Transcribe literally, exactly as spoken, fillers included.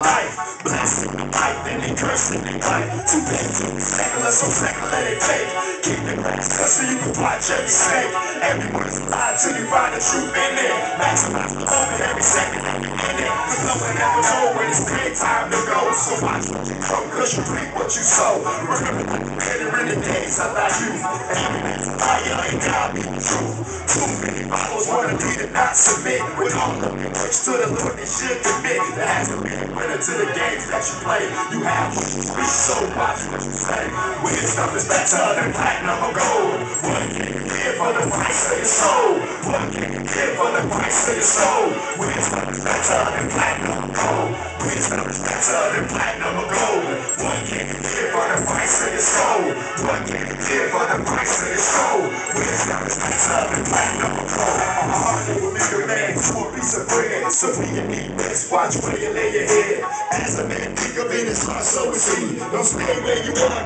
life, blessing the life, and then cursing the life. Too bad to be secular, so secular they fake. Keep the grass cut so you can watch every snake. Every word's a lie till you find the truth in it. Maximize the moment every second and you in it. Cause no one ever know when it's paid time to go. So watch what you grow, cause you reap what you sow. Remember that you better in the days of thy youth. And every man's a liar ain't God be the truth. Too many followers wanna be to not submit. With all of your works to the Lord they should commit. There has to be a winner to the games that you play. You have what you preach, so watch what you say. Wisdom is better than platinum or gold. What can you give for the price of your soul? What can you give for the price of your soul? Wisdom is better than platinum or gold. Wisdom is better than platinum or gold. What can you give for the price of your soul? What can you give for the price of your soul? Wisdom is better than platinum or gold. A heart will make a man to a piece of bread. So we can eat this, watch where you lay your head. As a man think of in his heart, so is he. Don't stay where you are.